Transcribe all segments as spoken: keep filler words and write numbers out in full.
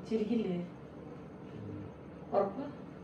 ചിരിക്കില്ലേ? ഉറപ്പ്?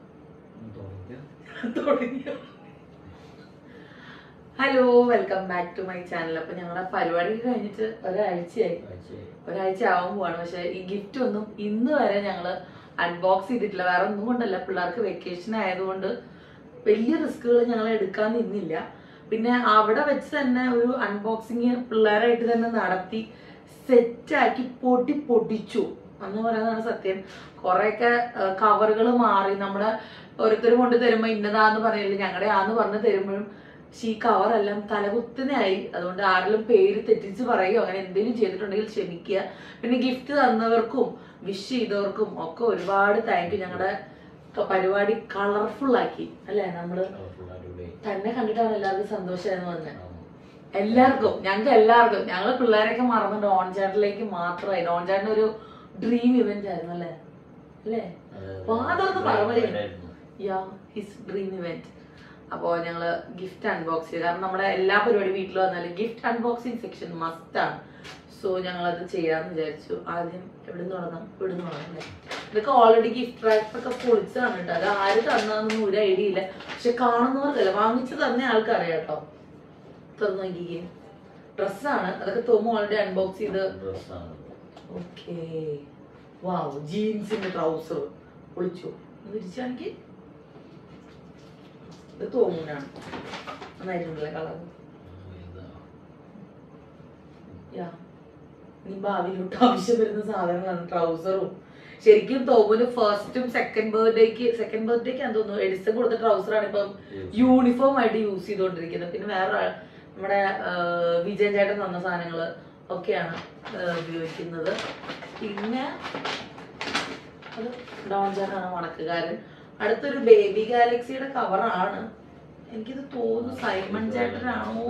Hello, welcome back to my channel. അപ്പൊ ഞങ്ങളുടെ പരിപാടി കഴിഞ്ഞിട്ട് ഒരാഴ്ചയായി ഒരാഴ്ച ആവാൻ പോവാണ്. പക്ഷെ ഈ ഗിഫ്റ്റ് ഒന്നും ഇന്ന് വരെ ഞങ്ങള് അൺബോക്സ് ചെയ്തിട്ടില്ല. വേറെ ഒന്നും കൊണ്ടല്ല, പിള്ളേർക്ക് വെക്കേഷൻ ആയതുകൊണ്ട് വലിയ റിസ്കുകൾ ഞങ്ങൾ എടുക്കാൻ നിന്നില്ല. പിന്നെ അവിടെ വെച്ച് തന്നെ ഒരു അൺബോക്സിങ് പിള്ളേരായിട്ട് തന്നെ നടത്തി സെറ്റാക്കി പൊടി പൊടിച്ചു എന്ന് പറയുന്നതാണ് സത്യം. കുറെയൊക്കെ കവറുകൾ മാറി. നമ്മുടെ ഓരോരുത്തരും കൊണ്ട് തരുമ്പോ ഇന്നതാന്ന് പറയില്ല, ഞങ്ങളുടെ ആന്ന് പറഞ്ഞ് തരുമ്പോഴും പക്ഷെ ഈ കവറെല്ലാം തലകുത്തനായി. അതുകൊണ്ട് ആരെങ്കിലും പേര് തെറ്റിച്ച് പറയുകയോ അങ്ങനെ എന്തെങ്കിലും ചെയ്തിട്ടുണ്ടെങ്കിൽ ക്ഷമിക്കുക. പിന്നെ ഗിഫ്റ്റ് തന്നവർക്കും വിഷ് ചെയ്തവർക്കും ഒക്കെ ഒരുപാട് താങ്ക് യു. ഞങ്ങളുടെ പരിപാടി കളർഫുൾ ആക്കി അല്ലെ? നമ്മള് തന്നെ കണ്ടിട്ടാണ് എല്ലാവർക്കും സന്തോഷമായിരുന്നു പറഞ്ഞത്. എല്ലാവർക്കും, ഞങ്ങൾക്ക് എല്ലാവർക്കും. ഞങ്ങള് പിള്ളേരൊക്കെ മറന്നു ഡോൺ ചാട്ടിലേക്ക് മാത്രമായി. ഡോൺ ചാട്ടിന് ഒരു ഡ്രീം ഇവന്റ് ആയിരുന്നു അല്ലേ? അല്ലേ? അതൊന്ന് പറയുക. Yeah, his dream event. അപ്പോ ഞങ്ങള് ഗിഫ്റ്റ് അൺബോക്സ് ചെയ്ത്, കാരണം നമ്മുടെ എല്ലാ പരിപാടി വീട്ടിൽ വന്നാലും ഗിഫ്റ്റ് അൺബോക്സിങ് സെക്ഷൻ മസ്റ്റ് ആണ്. സോ ഞങ്ങളത് ചെയ്യാന്ന് വിചാരിച്ചു. ആദ്യം എവിടെ നിന്ന് തുടങ്ങാം? ഇവിടെ നിന്ന് തുടങ്ങാം അല്ലേ? ഇതൊക്കെ ഓൾറെഡി ഗിഫ്റ്റ് റാപ്പ് ഒക്കെ പൊളിച്ചാണ് കേട്ടോ. അത് ആര് തന്നതൊന്നും ഒരു ഐഡിയ ഇല്ല. പക്ഷെ കാണുന്നവർക്കല്ല, വാങ്ങിച്ചു തന്നെ ആൾക്കറിയാം കേട്ടോ. തുറന്നു നോക്കിക്കേ, ഡ്രസ്സാണ്. അതൊക്കെ തോമ ഓൾറെഡി അൺബോക്സ് ചെയ്ത്. ഓക്കേ, വാവ്, ജീൻസിന്റെ ട്രൗസർ പൊളിച്ചു. തിരിച്ചാണെങ്കിൽ ഇത് തോമൂനാണ്. നന്നായിട്ടുണ്ടല്ലേ കളർ? യാ, ഇനി ഭാവിയിലോട്ട് ആവശ്യം വരുന്ന സാധനങ്ങളാണ് ട്രൗസറും. ശരിക്കും തോമുന് ഫസ്റ്റും സെക്കൻഡ് ബർത്ത്ഡേക്ക് സെക്കൻഡ് ബർത്ത്ഡേക്ക് ഞാൻ തോന്നുന്നു എഡിസൺ കൊടുത്ത ട്രൗസറാണ് ഇപ്പം യൂണിഫോം ആയിട്ട് യൂസ് ചെയ്തുകൊണ്ടിരിക്കുന്നത്. പിന്നെ വേറെ നമ്മുടെ വിജയൻ ചേട്ടൻ തന്ന സാധനങ്ങള് ഒക്കെയാണ് ഉപയോഗിക്കുന്നത്. പിന്നെ അത് ഡോൺ ചേട്ടനാണ് മണക്കുകാരൻ. അടുത്തൊരു ബേബി ഗാലക്സിയുടെ കവറാണ്. എനിക്കിത് തോന്നുന്നു സൈമൺ ചേട്ടനാണോ?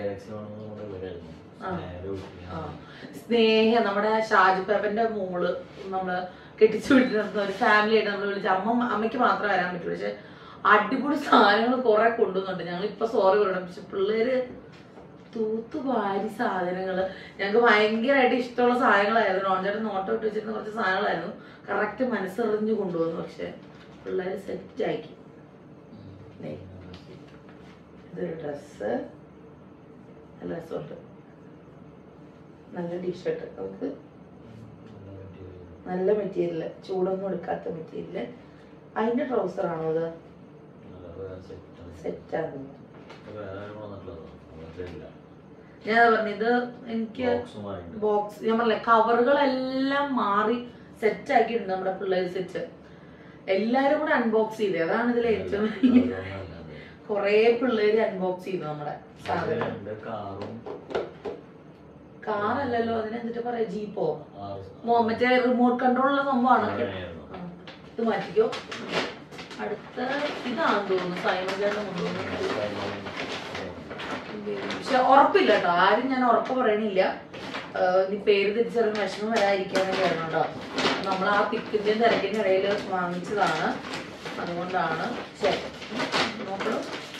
സ്നേഹ, നമ്മുടെ ഷാജു പേപ്പന്റെ മോള് നമ്മള് കെട്ടിച്ചു വിട്ടിരുന്ന ഒരു ഫാമിലി ആയിട്ട് നമ്മൾ വിളിച്ച അമ്മ അമ്മയ്ക്ക് മാത്രമേ വരാൻ പറ്റുള്ളൂ. പക്ഷെ അടിപൊളി സാധനങ്ങൾ കുറെ കൊണ്ടുവന്നുണ്ട്. ഞങ്ങൾ ഇപ്പൊ സോറി പറയണം, പക്ഷെ പിള്ളേര് തൂത്തുവാരി സാധനങ്ങള് ഞങ്ങൾക്ക് ഭയങ്കരമായിട്ട് ഇഷ്ടമുള്ള സാധനങ്ങളായിരുന്നു. നോൺചേട്ടൻ നോട്ടം ഇട്ട് വെച്ചിരുന്ന കുറച്ച് സാധനങ്ങളായിരുന്നു. കറക്റ്റ് മനസ്സറിഞ്ഞു കൊണ്ടുവന്നു. പക്ഷെ പിള്ളേര് സെറ്റാക്കി. ഇതൊരു ഡ്രസ്സ്, നല്ല രസമുണ്ട്. നല്ല ടീഷർട്ട്, നമുക്ക് നല്ല മെറ്റീരിയല്, ചൂടൊന്നും എടുക്കാത്ത മെറ്റീരിയല്. അതിന്റെ ട്രൗസർ ആണോ അത്? സെറ്റാണ്. ഞാൻ പറഞ്ഞത് എനിക്ക് ബോക്സ്, ഞാൻ പറഞ്ഞില്ല കവറുകളെല്ലാം മാറി സെറ്റ് ആക്കിയിട്ടുണ്ട് നമ്മുടെ പിള്ളേർ സെറ്റ്. എല്ലാരും കൂടെ അൺബോക്സ് ചെയ്തേ, അതാണ് ഇതിൽ ഏറ്റവും വലിയ. കൊറേ പിള്ളേര് അൺബോക്സ് ചെയ്തു നമ്മുടെ സാധനം. കാറല്ലല്ലോ, അതിനെന്തിട്ട് പറയാ, ജീപ്പോ, മറ്റേ റിമോട്ട് കൺട്രോൾ ഉള്ള സംഭവമാണ്. ഇത് മാറ്റിക്കോ. അടുത്ത ഇതാണെന്ന് തോന്നുന്നു സൈമൺ ചേട്ടൻ കൊണ്ടുപോകുന്നു. പക്ഷെ ഉറപ്പില്ല കേട്ടോ, ആരും ഞാൻ ഉറപ്പ് പറയണില്ല. ഇനി പേര് തിരിച്ചറിഞ്ഞ വിഷമം വരാതിരിക്കാൻ വേണ്ടിയായിരുന്നു കേട്ടോ. നമ്മൾ ആ തിക്കിന്റെയും തിരക്കിന്റെ ഇടയിൽ വാങ്ങിച്ചതാണ്, അതുകൊണ്ടാണ്. ശരി, നോക്കണം.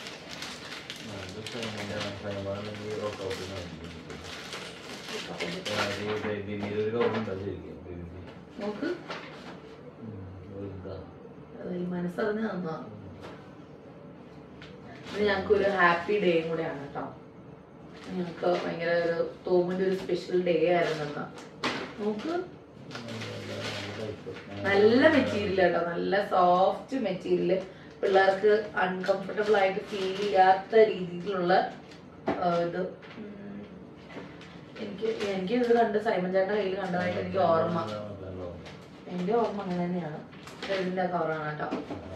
നോക്ക്, മനസ്സറിഞ്ഞ് തന്നാ. ഇത് ഞങ്ങക്ക് ഒരു ഹാപ്പി ഡേയും കൂടെയാണ് കേട്ടോ. ഞങ്ങക്ക് ഭയങ്കര ഒരു തോമിന്റെ ഒരു സ്പെഷ്യൽ ഡേ ആയിരുന്നു. നോക്ക്, നല്ല മെറ്റീരിയൽ കേട്ടോ, നല്ല സോഫ്റ്റ് മെറ്റീരിയല്. പിള്ളേർക്ക് അൺകംഫർട്ടബിൾ ആയിട്ട് ഫീൽ ചെയ്യാത്ത രീതിയിലുള്ള ഇത്. എനിക്ക് എനിക്ക് ഇത് കണ്ട് സൈമൺ ചേട്ടൻ്റെ കയ്യിൽ കണ്ടതായിട്ട് എനിക്ക് ഓർമ്മ. എന്റെ ഓർമ്മ അങ്ങനെ തന്നെയാണ്. ഇതിന്റെ കവറാണ് കേട്ടോ.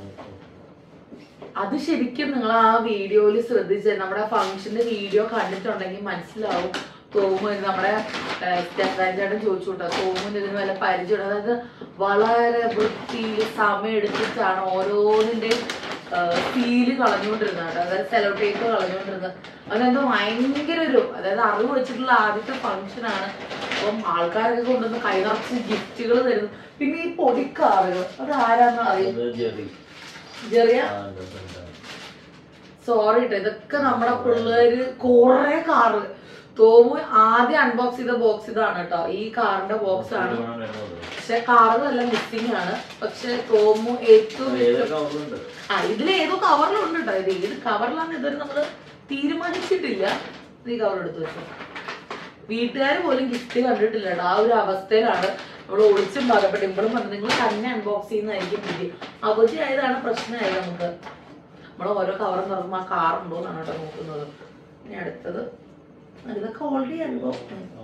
അത് ശരിക്കും നിങ്ങൾ ആ വീഡിയോയില് ശ്രദ്ധിച്ച് നമ്മുടെ ഫംഗ്ഷന്റെ വീഡിയോ കണ്ടിട്ടുണ്ടെങ്കിൽ മനസ്സിലാവും. തോമു നമ്മുടെ സ്റ്റെഫാൻ ചേട്ടൻ ചോദിച്ചു കേട്ടോ, തോമുന് ഇതിന് വല്ല പരിചയം. അതായത് വളരെ വൃത്തിയിൽ സമയം എടുത്തിട്ടാണ് ഓരോന്നിന്റെ ഫീല് കളഞ്ഞുകൊണ്ടിരുന്നത് കേട്ടോ. അതായത് സെലോ ടേപ്പ് കളഞ്ഞുകൊണ്ടിരുന്നത്. അതിനെന്തോ ഭയങ്കര ഒരു, അതായത് അറിവ് വെച്ചിട്ടുള്ള ആദ്യത്തെ ഫംഗ്ഷനാണ്. അപ്പം ആൾക്കാരൊക്കെ കൊണ്ടുവന്ന് കൈ നിറച്ച് ഗിഫ്റ്റുകൾ തരുന്നു. പിന്നെ ഈ പൊടിക്കാറുകൾ, അത് ആരാന്ന് അറിയാം? ചെറിയ സോറി കേട്ടോ, ഇതൊക്കെ നമ്മുടെ പിള്ളേര് കൊറേ കാറ് തോമു ആദ്യം അൺബോക്സ് ചെയ്ത ബോക്സ് ഇതാണ് കേട്ടോ, ഈ കാറിന്റെ ബോക്സ് ആണ്. പക്ഷെ കാറ് നല്ല മിസ്സിംഗ് ആണ്. പക്ഷെ തോമു ഏറ്റവും ആ ഇതിൽ ഏതോ കവറിലുണ്ട് കേട്ടോ. ഇത് ഏത് കവറിലാന്ന് ഇതുവരെ നമ്മള് തീരുമാനിച്ചിട്ടില്ല. ഈ കവർ എടുത്തു വെച്ചു. വീട്ടുകാർ പോലും ഗിഫ്റ്റ് കണ്ടിട്ടില്ല കേട്ടോ. ആ ഒരു അവസ്ഥയിലാണ് നമ്മൾ ഒളിച്ചും പാകപ്പെട്ട്. ഇപ്പോഴും പറഞ്ഞു നിങ്ങൾ തന്നെ അൺബോക്സ് ചെയ്യുന്നതായിരിക്കും വിധി. അവധി ആയതാണ് പ്രശ്നമായത് നമുക്ക്. നമ്മൾ ഓരോ കവറും തുറക്കുമ്പോൾ ആ കാറുണ്ടോ എന്നാണ് കേട്ടോ നോക്കുന്നത്. ഇനി അടുത്തത് ഇതൊക്കെ ഓൾറെഡി അൺബോക്സ്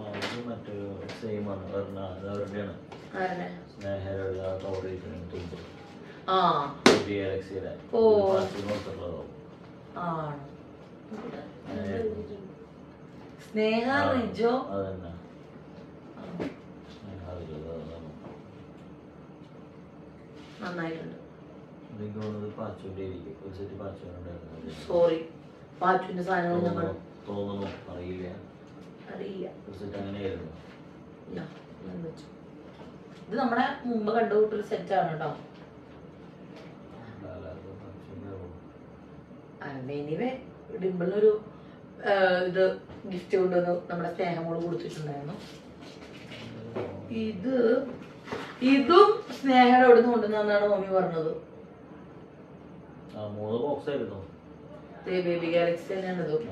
സ്നേഹ റിജോ നന്നായിട്ടുണ്ട്. സോറി പാച്ചുവിന്റെ സാധനങ്ങൾ ഞങ്ങൾ തോന്നുന്നു അറിയില്ല അറിയില്ല. അങ്ങനെയായിരുന്നു. ഇത് നമ്മുടെ മുമ്പ് കണ്ടുകൂട്ടൊരു സെറ്റ് ആണ് കേട്ടോ. എനിവേ ഡിംപിളിനൊരു ഇത് ഗിഫ്റ്റ് കൊണ്ടുവന്ന് നമ്മുടെ സ്നേഹമോള് കൊടുത്തിട്ടുണ്ടായിരുന്നു. ഇത് ഇതും സ്നേഹയുടെ അവിടെ നിന്ന് കൊണ്ടുവന്നാണ് മമ്മി പറഞ്ഞത്. ബേബി ഗാലക്സി തന്നെയാണ് ഇതും.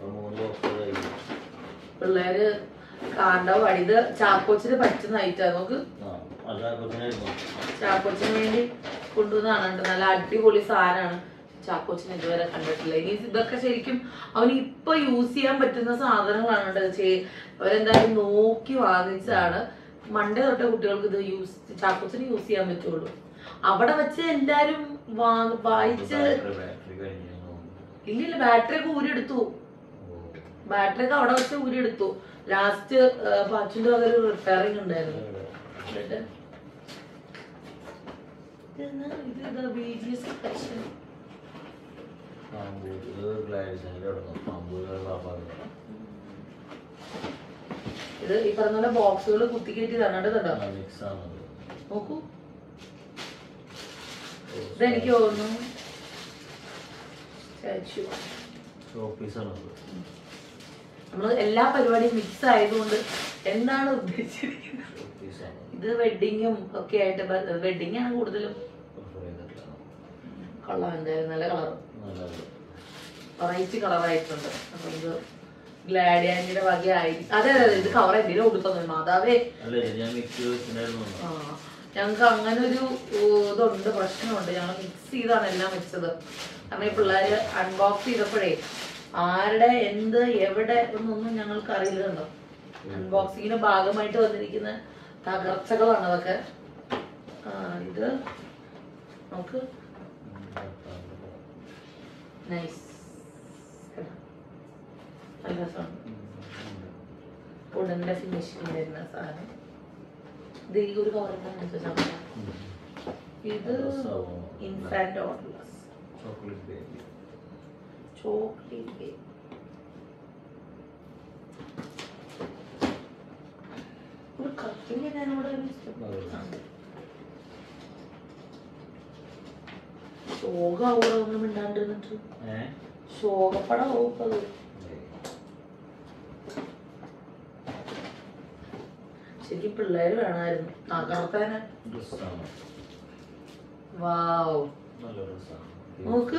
പിള്ളേര് കാണ്ട വഴിത് ചാക്കോച്ചിന് പറ്റുന്ന ഐറ്റാണ്. നമുക്ക് ചാക്കോച്ചിന് വേണ്ടി കൊണ്ടുവന്നതാണ്. നല്ല അടിപൊളി സാധനമാണ്. ചാക്കോച്ചിന് ഇതുവരെ കണ്ടിട്ടില്ല. ഇനി ഇതൊക്കെ ശരിക്കും അവന് ഇപ്പൊ യൂസ് ചെയ്യാൻ പറ്റുന്ന സാധനങ്ങളാണ് കേട്ടോ. അവരെന്തായാലും നോക്കി വാങ്ങിച്ചതാണ്. മണ്ടേ തൊട്ടേ കുട്ടികൾക്ക് ഇത് യൂസ് ചാക്കോച്ചിന് യൂസ് ചെയ്യാൻ പറ്റുള്ളൂ. അവിടെ വെച്ച് എല്ലാരും വായിച്ച് ഇല്ലില്ല ബാറ്ററി ഒക്കെ ഊരിയെടുത്തു. ബാറ്ററി ഒക്കെ അവിടെ വെച്ച് ഊരിയെടുത്തു. ലാസ്റ്റ് പാച്ചിന്റെ ഒരു റിപ്പയറിംഗ് ഉണ്ടായിരുന്നു. ഇത് ഈ പറഞ്ഞ പോലെ ബോക്സുകൾ കുത്തി കയറ്റി തന്നിട്ടുണ്ടോ നോക്കൂ. ഇതെനിക്ക് തോന്നുന്നു നമ്മള് എല്ലാ പരിപാടിയും മിക്സ് ആയതുകൊണ്ട് എന്താണ് ഉദ്ദേശിച്ചിരിക്കുന്നത്. ഇത് വെഡിങ്ങും ഒക്കെ ആയിട്ട് വെഡിങ് ആണ് കൂടുതലും. കൊള്ളാം, എന്തായാലും നല്ല കളർ വെറൈറ്റി കളറായിട്ടുണ്ട്. അപ്പൊ ഇത് ഗ്ലാഡിയാനിയുടെ വകയായിരിക്കും. അതെ അതെ ഇത് കവർ എന്തെങ്കിലും കൊടുത്തു മാതാവേ. ആ ഞങ്ങക്ക് അങ്ങനെ ഒരു ഇതുണ്ട്, പ്രശ്നമുണ്ട്. ഞങ്ങൾ മിക്സ് ചെയ്താണ് എല്ലാം വെച്ചത്. കാരണം ഈ പിള്ളേര് അൺബോക്സ് ചെയ്തപ്പോഴേ ആരുടെ എന്ത് എവിടെ എന്നൊന്നും ഞങ്ങൾക്ക് അറിയില്ലല്ലോ. അൺബോക്സിങ്ങിന്റെ ഭാഗമായിട്ട് വന്നിരിക്കുന്ന തകർച്ചകളാണ് അതൊക്കെ. ആ ഇത് നമുക്ക് നൈസ് നല്ല രസമാണ്. ഉടന്റെ ഫിനിഷിങ് വരുന്ന സാധനം. ഇത് ഈ ഒരു കവറിന്റെ ഇത് infant odourless chocolate baby. Chocolate baby ഒരു കത്തിങ് ഞാനിവിടെ ശോകാവൂറൊന്നും മിണ്ടാണ്ടിരുന്നിട്ട് ശോകപ്പടാവും അത്. ശരിക്കും പിള്ളേര് വേണമായിരുന്നു തകർത്തേനെ. വാവ് നോക്ക്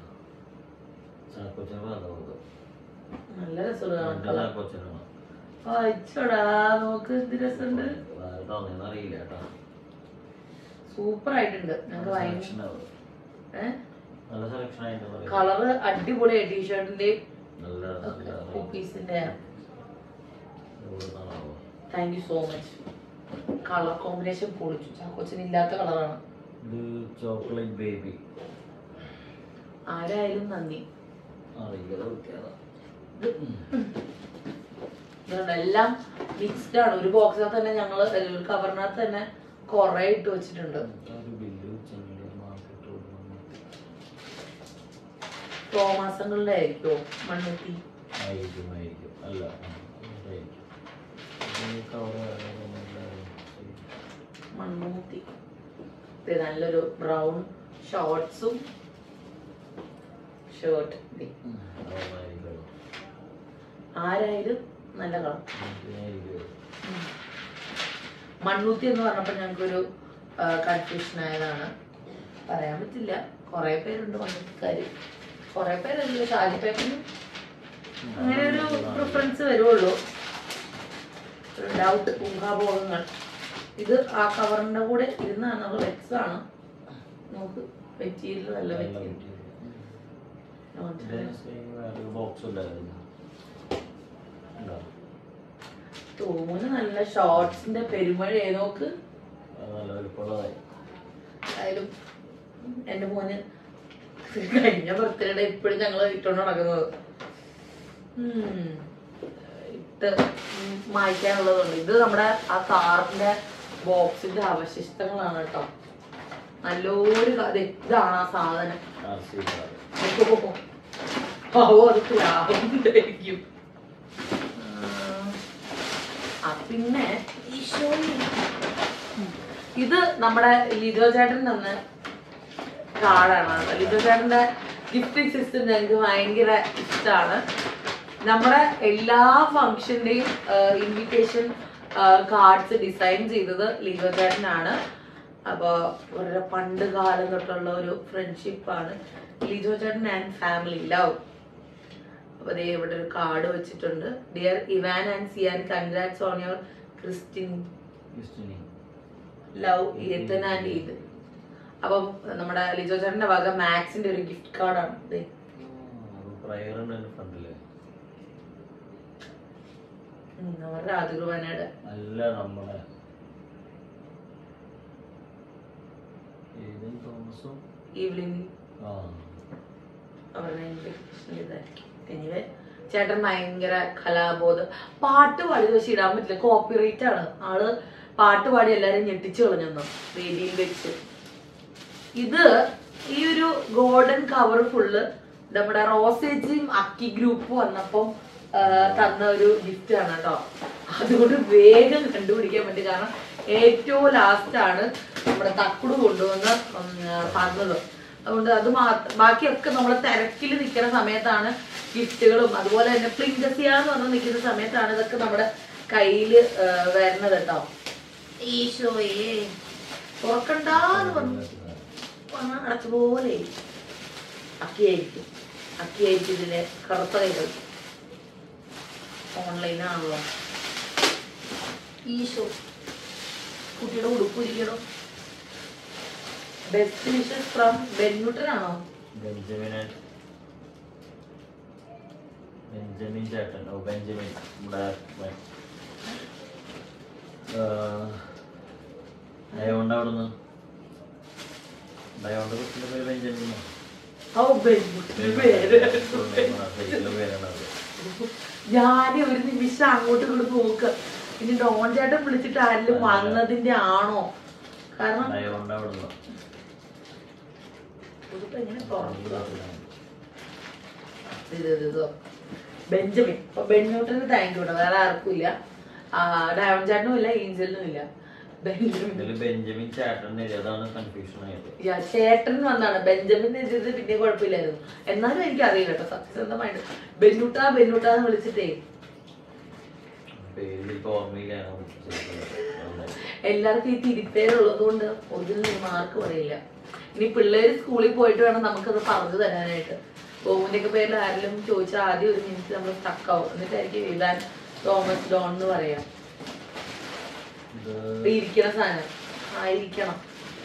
നല്ല രസമുള്ള വായിച്ചോടാ. നോക്ക് എന്ത് രസമുണ്ട്. സൂപ്പർ ആയിട്ടുണ്ട്. ഞങ്ങൾക്ക് കളറ് അടിപൊളിയായി. ടീഷർട്ടിന്റെ പീസിന്റെ thank you so much. Colour combination പൊളിച്ചു. ചാക്കോച്ചന് ഇല്ലാത്ത കളറാണ്. Chocolate baby. ആരായാലും നന്ദി. എല്ലാം മിക്സ്ഡ് ആണ്. ഒരു ബോക്സിനകത്ത് തന്നെ ഞങ്ങള് ഒരു കവറിനകത്ത് തന്നെ കൊറേ ഇട്ട് വെച്ചിട്ടുണ്ട്. തോമാസങ്ങളുടെ ആയിരിക്കോ മണ്ണുത്തി മണ്ണൂത്തി. നല്ലൊരു ബ്രൗൺ ഷോർട്സും ഷർട്ട്. ആരായാലും നല്ല കളർ. മണ്ണൂത്തി എന്ന് പറഞ്ഞപ്പോൾ ഞങ്ങൾക്കൊരു കൺഫ്യൂഷൻ ആയതാണ്. പറയാൻ പറ്റില്ല, കുറെ പേരുണ്ട് മണ്ണൂത്തിക്കാര്, കുറെ പേരല്ല ഷാജിപ്പേക്കിനും അങ്ങനെ ഒരു പ്രിഫറൻസ് വരുള്ളൂ. ഡൗട്ട് ഊഹാഭോഗങ്ങൾ. ഇത് ആ കവറിന്റെ കൂടെ ഇരുന്നാണ് വെക്സ് ആണ്. നമുക്ക് മെറ്റീരിയൽ നല്ല മെറ്റീരിയൽ. തോന്നുന്നു നല്ല ഷോർട്സിന്റെ പെരുമഴയെ നോക്ക്. ആയാലും എന്റെ മോന് കഴിഞ്ഞ ബർത്ത്ഡേ ഇപ്പോഴും ഞങ്ങള് ഇട്ടോണ്ട് നടക്കുന്നത്. ഇട്ട് മായ്ക്കാനുള്ളതുണ്ട്. ഇത് നമ്മുടെ ആ കാറിന്റെ ബോക്സിന്റെ അവശിഷ്ടങ്ങളാണ് കേട്ടോ. നല്ലൊരു ഇതാണ് ആ സാധനം. അത് ലാഭം. പിന്നെ ഇത് നമ്മുടെ ലിജോ ചേട്ടൻ തന്ന കാർഡാണ്. ലിജോ ചേട്ടന്റെ ഗിഫ്റ്റിംഗ് സിസ്റ്റം ഞങ്ങൾക്ക് ഭയങ്കര ഇഷ്ടമാണ്. നമ്മുടെ എല്ലാ ഫംഗ്ഷന്റെയും ഇൻവിറ്റേഷൻ കാർഡ്സ് ഡിസൈൻ ചെയ്തത് ലിജോ ചേട്ടനാണ്. അപ്പൊ വളരെ പണ്ട് കാലം തൊട്ടുള്ള ഒരു ഫ്രണ്ട്ഷിപ്പാണ് ലിജോ ചേട്ടൻ ആൻഡ് ഫാമിലി ലവ്. അപ്പൊ അതേ ഇവിടെ ഒരു കാർഡ് വെച്ചിട്ടുണ്ട്. Dear Ivan and Zian, congrats on your Christian love Ethan and ഈദ്. അപ്പം നമ്മുടെ ലിജോ ചേട്ടന്റെ വക മാക്സിന്റെ ഒരു ഗിഫ്റ്റ് കാർഡാണ്. രാജകുർബാനയുടെ അല്ല നമ്മളെ ഈവ്ലിൻ അവരുടെ ഇതായിരിക്കും. എനിവേ ചേട്ടൻ ഭയങ്കര കലാബോധം. പാട്ട് പാടി പക്ഷെ ഇടാൻ പറ്റില്ല, കോപ്പിറൈറ്റ് ആണ്. ആള് പാട്ട് പാടി എല്ലാരും ഞെട്ടിച്ചു കളഞ്ഞു വേദിയിൽ വെച്ച്. ഇത് ഈ ഒരു ഗോൾഡൻ കവർ ഫുള്ള് നമ്മുടെ റോസേജിയും അക്കി ഗ്രൂപ്പ് വന്നപ്പം തന്ന ഒരു ഗിഫ്റ്റ് ആണ് കേട്ടോ. അതുകൊണ്ട് വേഗം കണ്ടുപിടിക്കാൻ പറ്റും. കാരണം ഏറ്റവും ലാസ്റ്റ് ആണ് നമ്മുടെ തക്കുട് കൊണ്ടുവന്ന് തന്നത്. അതുകൊണ്ട് അത് മാത്രം, ബാക്കിയൊക്കെ നമ്മള് തിരക്കിൽ നിൽക്കുന്ന സമയത്താണ് ഗിഫ്റ്റുകളും അതുപോലെ തന്നെ പ്ലിങ്കസിയാന്ന് പറഞ്ഞ് നിൽക്കുന്ന സമയത്താണ് ഇതൊക്കെ നമ്മുടെ കയ്യില് വരുന്നത് കേട്ടോ. ഈശോയെ തുറക്കണ്ടാന്ന് പറഞ്ഞു അടച്ചുപോലെ അക്കിയായിരിക്കും. അക്കിയായിരിക്കും ഇതിലെ കറുത്ത കൈകൾ. ഓൺലൈനാണല്ലോ. ഈശോ കുട്ടിയുടെ ഉടുപ്പിരിക്കണോ. ബെസ്റ്റ് വിഷസ് ഫ്രം ബെന്യൂട്ടൻ ആണോ? ബെഞ്ചമിൻ ബെഞ്ചമിൻ ചേട്ടൻ. ഓ ബെഞ്ചമിൻ ഡയോണ്ട് അവിടുന്ന് ഡയോണ്ട് കുട്ടിന്റെ പേര് ബെഞ്ചമിൻ. ഞാന് ഒരു നിമിഷം അങ്ങോട്ടും ഇങ്ങോട്ട് നോക്ക. ഇനി ഡോൺ ചേട്ടൻ വിളിച്ചിട്ട് ആരെങ്കിലും വന്നതിന്റെ ആണോ? കാരണം ബെഞ്ചമിൻ ബെന്യൂട്ടന് താങ്ക് യു കേട്ടോ. വേറെ ആർക്കും ഇല്ല. ഡയോൺ ചേട്ടനും ഇല്ല, ഏഞ്ചലിനും ഇല്ല. ബെഞ്ചമിൻ ചേട്ടൻ വന്നാണ്. ബെഞ്ചമിൻ എഴുതിയത് പിന്നെ കുഴപ്പമില്ലായിരുന്നു. എന്നാലും എനിക്ക് അറിയില്ല കേട്ടോ സത്യസന്ധമായിട്ട്. ബെന്നൂട്ട ബെന്നൂട്ടാന്ന് വിളിച്ചിട്ടേ എല്ലാവർക്കും ഈ തിരിപ്പേരുള്ളത് കൊണ്ട് ഒറിജിനൽ മാർക്ക് പറയില്ല. ഇനി പിള്ളേര് സ്കൂളിൽ പോയിട്ട് വേണം നമുക്കത് പറഞ്ഞു തരാനായിട്ട്. ഓമിന്റെ ഒക്കെ പേരിൽ ആരെങ്കിലും ചോദിച്ചാൽ ആദ്യം ഒരു മിനിറ്റ് നമ്മൾ സ്റ്റക്കാവും. എന്നിട്ടായിരിക്കും എഴുതാൻ തോമസ് ഡോൺ എന്ന് പറയാം. ഇരിക്കണ സാധനം ആയിരിക്കണം.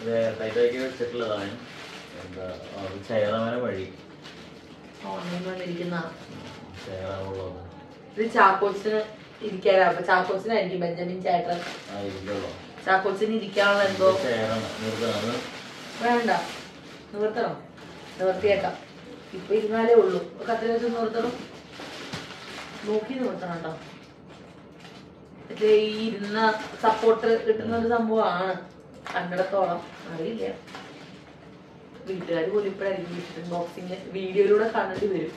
ഓൺലൈൻ വന്നിരിക്കുന്ന ഇത് ചാക്കോച്ചിന് ഇരിക്കാനാ. അപ്പൊ ചാക്കോച്ചിനായിരിക്കും ബെഞ്ചമിൻ ചേട്ടൻ. ചാക്കോച്ചിന് ഇരിക്കാനുള്ള എന്തോ വേണ്ട. നിവർത്തണം, നിവർത്തിയേക്കാം. ഇപ്പൊ ഇരുന്നാലേ ഉള്ളൂ. കത്തി വെച്ച് നിവർത്തണം, നോക്കി നിവർത്തണം കേട്ടോ. മറ്റേ ഈ ഇരുന്ന സപ്പോർട്ട് കിട്ടുന്ന ഒരു സംഭവമാണ് കണ്ടിടത്തോളം. അറിയില്ല, വീട്ടുകാർ പോലും ഇപ്പഴായിരിക്കും ഗിഫ്റ്റ് ബോക്സിങ് വീഡിയോയിലൂടെ കണ്ടിട്ട് വരും.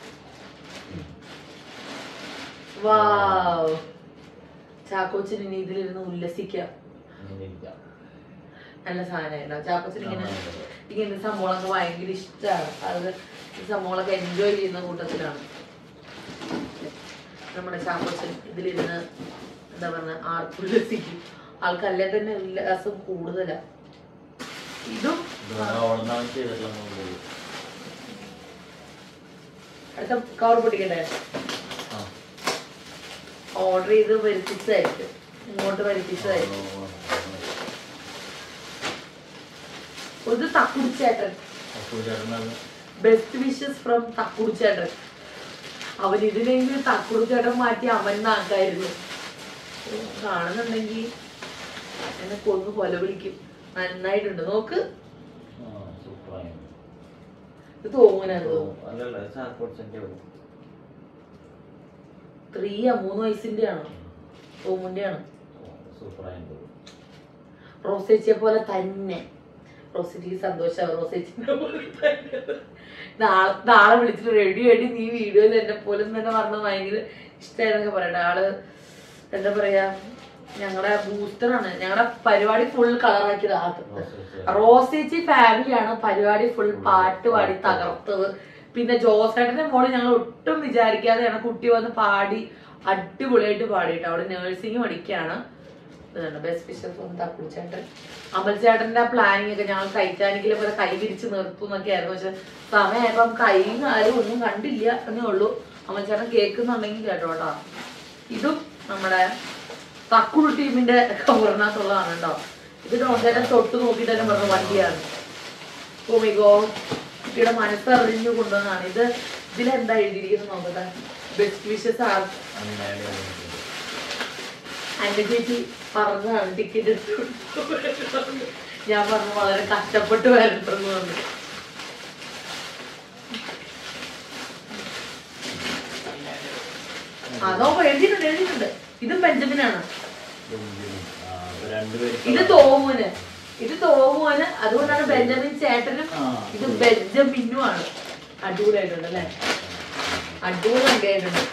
വാവ്, ചാക്കോച്ചിന് ഇനി ഇതിലിരുന്ന് ഉല്ലസിക്കാം. നല്ല സാധനമായിരുന്നു. ചാക്കോച്ചിന് ഇങ്ങനെ ഇങ്ങനത്തെ സംഭവങ്ങളൊക്കെ ഭയങ്കര ഇഷ്ടമാണ്. അത് ഈ സംഭവങ്ങളൊക്കെ എൻജോയ് ചെയ്യുന്ന കൂട്ടത്തിലാണ്. നമ്മുടെ ചാക്കോച്ചൻ ഇതിലിരുന്ന് എന്താ പറഞ്ഞ ആർപ്പുല്ലസിക്കും. ആൾക്കല്ലേ തന്നെ ഉല്ലാസം കൂടുതലാ. ഇതും അടുത്ത കവർ പൊട്ടിക്കണ്ടേ? ഓർഡർ ചെയ്ത് വരുത്തിച്ചതായിരിക്കും, ഇങ്ങോട്ട് വരുത്തിച്ചതായിരിക്കും. ഇത് തക്കുടിച്ചേട്ടൻ, ബെസ്റ്റ് വിഷസ് ഫ്രം തക്കുടിച്ചേട്ടൻ. അവൻ ഇതിനെങ്കിലും തക്കുടിച്ചേട്ടൻ മാറ്റി അവൻ നാക്കായിരുന്നു. കാണുന്നുണ്ടെങ്കിൽ എന്നെ കൊന്നു കൊല വിളിക്കും. നന്നായിട്ടുണ്ട്, നോക്ക്. ഇത് തോന്നുന്നത് ത്രീയാ മൂന്ന് വയസ്സിന്റെ ആണോ തോമുന്റെ ആണ്. റോസേച്ചിയെ പോലെ തന്നെ. റോസേച്ചിക്ക് സന്തോഷാവും. റോസേച്ചിന്റെ പോലെ തന്നെ നാളെ നാളെ വിളിച്ചിട്ട് റെഡി ആയിട്ട് നീ വീഡിയോയിൽ എന്നെ പോലെ തന്നെ പറഞ്ഞ ഭയങ്കര ഇഷ്ടമായെന്നൊക്കെ പറയട്ടെ. ആള് എന്താ പറയാ, ഞങ്ങളുടെ ബൂസ്റ്ററാണ്. ഞങ്ങളുടെ പരിപാടി ഫുൾ കളറാക്കിയത് ആദ്യം. റോസേച്ചി ഫാമിലിയാണ് പരിപാടി ഫുൾ പാട്ട് പാടി തകർത്തത്. പിന്നെ ജോസേട്ടന്റെ മോള് ഞങ്ങൾ ഒട്ടും വിചാരിക്കാതെയാണ് കുട്ടി വന്ന് പാടി അടിപൊളിയായിട്ട് പാടിയിട്ട്. അവിടെ നേഴ്സിംഗ് പഠിക്കുകയാണ്. ബെസ്റ്റ് വിഷസ് ഫ്രം തക്കുടിച്ചേട്ടൻ. അമൽചേട്ടന്റെ പ്ലാനിങ് ഒക്കെ ഞങ്ങൾ ടൈറ്റാനിക്കിലെ പോലെ കൈ വിരിച്ച് നിർത്തും എന്നൊക്കെ ആയിരുന്നു. പക്ഷെ സമയമായപ്പം കൈയും കാലും ഒന്നും കണ്ടില്ല എന്നേ ഉള്ളൂ. അമൽചേട്ടൻ കേൾക്കുന്നുണ്ടെങ്കിൽ കേട്ടോട്ടോ. ഇതും നമ്മുടെ തക്കുടു ടീമിന്റെ കവറിനകത്തുള്ളതാണ് കേട്ടോ. ഇത് ടോൺചേട്ടൻ തൊട്ട് നോക്കിയിട്ട് തന്നെ പറഞ്ഞ വണ്ടിയാണ്. ഓമിഗോ കുട്ടിയുടെ മനസ്സറിഞ്ഞു കൊണ്ടുവന്നാണ്. ഇത് ഇതിലെന്താ എഴുതിയിരിക്കുന്നത് നോക്കട്ടെ. ബെസ്റ്റ് വിഷസ് ആർ എന്റെ ചേച്ചി പറഞ്ഞതാണ് ടിക്കറ്റ് എടുത്ത്. ഞാൻ പറഞ്ഞു വളരെ കഷ്ടപ്പെട്ട് വരണ്ടെന്ന് പറഞ്ഞു. അതോ എഴുതിയിട്ടുണ്ട് എഴുതിയിട്ടുണ്ട്. ഇതും ബെഞ്ചമിനാണ്. ഇത് തോമുന്, ഇത് തോമുന്. അതുകൊണ്ടാണ് ബെഞ്ചമിൻ ചേട്ടനും ഇത് ബെഞ്ചമിനും ആണ്. അടിപൊളിയായിട്ടുണ്ട് അല്ലേ? അടിപൊളി ആയിട്ടുണ്ട്.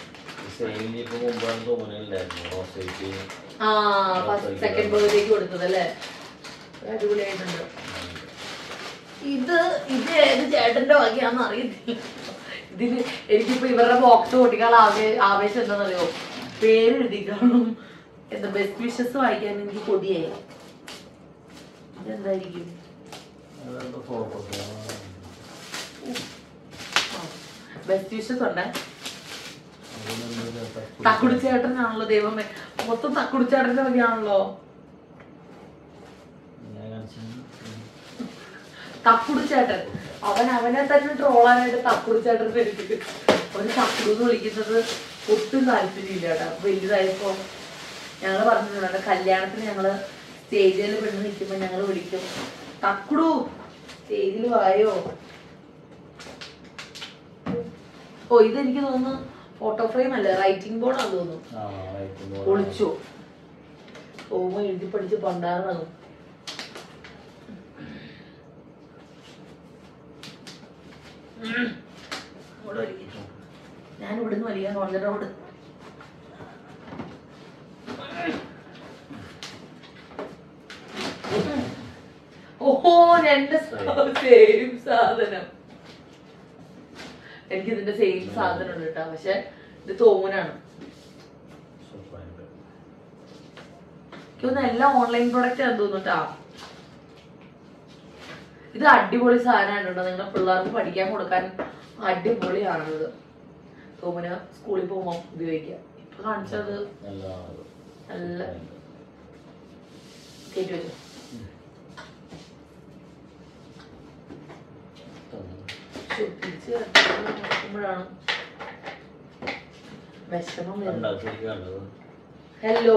ആ ഫസ്റ്റ് സെക്കൻഡ് ബർത്ത്ഡേക്ക് കൊടുത്തത് അല്ലേ? അടിപൊളിയായിട്ടുണ്ട്. ഇത് ഇത് ഏത് ചേട്ടന്റെ വകയാന്ന് അറിയത്തില്ല. ഇതിന് എനിക്കിപ്പോ ഇവരുടെ ബോക്സ് പൊട്ടിക്കാൻ ആവേ ആവേശം എന്താണെന്നറിയോ? പേര് എഴുതിക്കാണും. എന്താ ബെസ്റ്റ് വിഷസ് വായിക്കാൻ എനിക്ക് കൊതിയായി. ഇതെന്തായിരിക്കും? ബെസ്റ്റ് വിഷസ് ഉണ്ട്. തക്കുടിച്ചേട്ടനാണല്ലോ ദൈവമേ, മൊത്തം തക്കുടിച്ചേട്ടന്റെ വകയാണല്ലോ. തക്കുടിച്ചേട്ടൻ അവൻ അവനെ തന്നെ ട്രോളാനായിട്ട് തക്കുടിച്ചേട്ടൻ പേരിട്ട് അവന് തക്കുടു എന്ന് വിളിക്കുന്നത് ഒട്ടും താല്പര്യമില്ല കേട്ടോ. വലുതായപ്പോ ഞങ്ങള് പറഞ്ഞിട്ടുണ്ട്, കല്യാണത്തിന് ഞങ്ങള് സ്റ്റേജിൽ പെണ്ണ് നിൽക്കുമ്പോ ഞങ്ങള് വിളിക്കും തക്കുടു സ്റ്റേജിൽ വായോ. ഓ ഇതെനിക്ക് തോന്നുന്നു ഫോട്ടോ ഫ്രെയിം അല്ലേ, റൈറ്റിംഗ് ബോർഡാന്ന് തോന്നുന്നു. ഒളിച്ചു ഓമ എഴുതി പഠിച്ച് പണ്ടാറാകും. ഞാൻ ഇവിടുന്ന് വലിയ കോളേജ് റോഡ്. ഓഹോ രണ്ട് സെയിം സാധനം. എനിക്ക് ഇതിന്റെ സെയിം സാധനം ഉണ്ട് കേട്ടോ. പക്ഷെ ഇത് തോമനാണ്. എനിക്കൊന്ന് എല്ലാം ഓൺലൈൻ പ്രൊഡക്റ്റ് ആണെന്ന് തോന്നുന്നു കേട്ടാ. ഇത് അടിപൊളി സാധനമാണ് കേട്ടോ. നിങ്ങളുടെ പിള്ളേർക്ക് പഠിക്കാൻ കൊടുക്കാൻ അടിപൊളിയാണത്. തോമന് സ്കൂളിൽ പോകുമ്പോ ഉപയോഗിക്കാം. ഇപ്പൊ കാണിച്ചത് നല്ല കേട്ടി വെച്ചു. തിരിച്ച് നോക്കുമ്പോഴാണ് വിഷമം വരുന്നത്. ഹലോ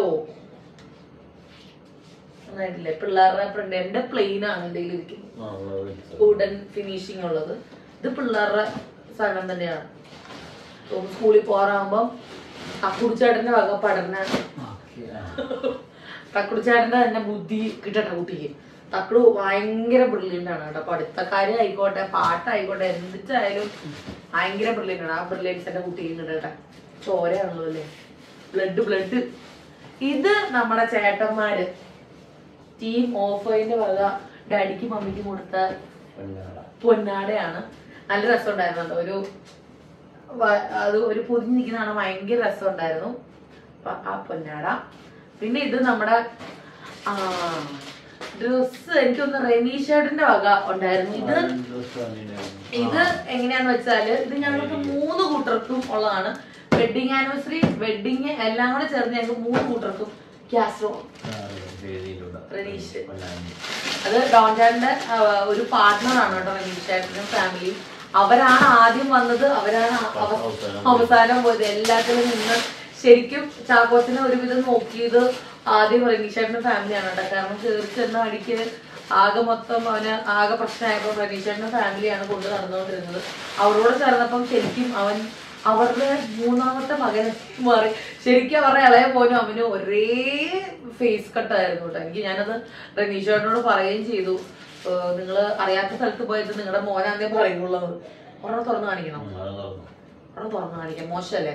നന്നായിട്ടില്ലേ? പിള്ളേരുടെ പ്രിന്റ്. എന്റെ പ്ലെയിൻ ആണ് എന്റെ ഇരിക്കുന്നത്, വുഡൻ ഫിനിഷിങ് ഉള്ളത്. ഇത് പിള്ളേരുടെ സാധനം തന്നെയാണ്. സ്കൂളിൽ പോകാറാകുമ്പം തക്കുടിച്ചേട്ടന്റെ വക പഠന തക്കുടിച്ചേട്ടന്റെ തന്നെ ബുദ്ധി കിട്ടട്ടെ കുട്ടിക്ക്. തക്കുടു ഭയങ്കര ബ്രില്യൻ്റ് ആണ് കേട്ടോ. പഠിത്തക്കാരി ആയിക്കോട്ടെ പാട്ടായിക്കോട്ടെ എന്തിട്ടായാലും ഭയങ്കര ബ്രില്യൻ്റ് ആണ്. ആ ബ്രില്യൻസ് എന്റെ കുട്ടിക്ക് കിട്ടട്ടെ. ചോരയാണല്ലോ അല്ലേ, ബ്ലഡ് ബ്ലഡ്. ഇത് നമ്മുടെ ചേട്ടന്മാര് ടീം ഓഫറിന്റെ വക ഡാഡിക്കും മമ്മിക്കും കൊടുത്ത പൊന്നാടയാണ്. നല്ല രസം ഉണ്ടായിരുന്നുണ്ടോ? ഒരു അത് ഒരു പൊതിഞ്ഞ് നിൽക്കുന്നതാണ് ഭയങ്കര രസമുണ്ടായിരുന്നു. ആ പൊന്നാട. പിന്നെ ഇത് നമ്മുടെ ആ ഡ്രസ് എനിക്കൊന്ന് റെനീഷേർട്ടിന്റെ വക ഉണ്ടായിരുന്നു. ഇത് ഇത് എങ്ങനെയാന്ന് വെച്ചാല് ഇത് ഞങ്ങൾക്ക് മൂന്ന് കൂട്ടർക്കും ഉള്ളതാണ്. വെഡിങ് ആനിവേഴ്സറി വെഡിങ് എല്ലാം കൂടെ ചേർന്ന് ഞങ്ങൾക്ക് മൂന്ന് കൂട്ടർക്കും കാസറോൾ റെനീഷ്. അത് ഡോൺചാന്റെ ഒരു പാർട്ട്ണറാണ് കേട്ടോ റെനീഷേട്ടനും ഫാമിലിയും. അവരാണ് ആദ്യം വന്നത്, അവരാണ് അവസാനം പോയത്. എല്ലാത്തിലും നിന്ന് ശരിക്കും ചാക്കോച്ചനെ ഒരുവിധം നോക്കിയത് ആദ്യം റെനീഷേട്ടനും ഫാമിലിയാണ് കേട്ടോ. കാരണം കയറി ചെന്ന അടിക്ക് ആകെ മൊത്തം അവന് ആകെ പ്രശ്നമായപ്പോൾ റെനീഷേട്ടനും ഫാമിലിയാണ് കൊണ്ട് നടന്നുകൊണ്ടിരുന്നത്. അവരോട് ചേർന്നപ്പം ശരിക്കും അവൻ അവരുടെ മൂന്നാമത്തെ മകൻ മാറി. ശരിക്കും അവരുടെ ഇളയ പോലും അവന് ഒരേ ഫേസ് കട്ടായിരുന്നു കേട്ടോ. എനിക്ക് ഞാനത് റെനീഷേട്ടനോട് പറയുകയും ചെയ്തു, നിങ്ങള് അറിയാത്ത സ്ഥലത്ത് പോയിട്ട് നിങ്ങളുടെ മോനാന്നേ പറയുന്നുള്ളത്. ഒരെണ്ണം തുറന്നു കാണിക്കണം, ഒരെണ്ണം തുറന്നു കാണിക്കാം, മോശമല്ലേ?